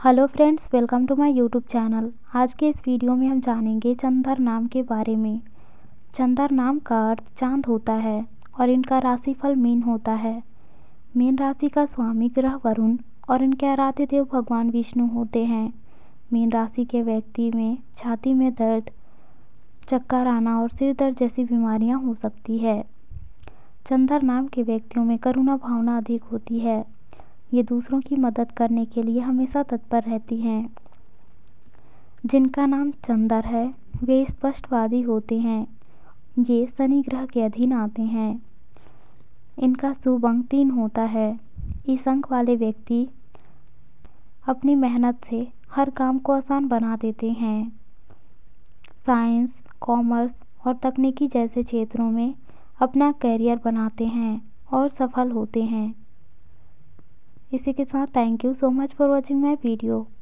Hello friends, welcome to my YouTube channel. आज के इस वीडियो में हम जानेंगे चंद्र नाम के बारे में। चंद्र नाम का अर्थ चांद होता है और इनका राशिफल मीन होता है। मीन राशि का स्वामी ग्रह वरुण और इनके आराध्य देव भगवान विष्णु होते हैं। मीन राशि के व्यक्ति में छाती में दर्द, चक्कर आना और सिर दर्द जैसी बीमारियां हो सकती है। चंद्र नाम के व्यक्तियों में करुणा भावना अधिक होती है। ये दूसरों की मदद करने के लिए हमेशा तत्पर रहती हैं। जिनका नाम चंद्र है वे स्पष्टवादी होते हैं। ये शनि ग्रह के अधीन आते हैं। इनका शुभ अंक 3 होता है। इस अंक वाले व्यक्ति अपनी मेहनत से हर काम को आसान बना देते हैं। साइंस, कॉमर्स और तकनीकी जैसे क्षेत्रों में अपना करियर बनाते हैं और सफल होते हैं। इसी के साथ thank you so much for watching my video.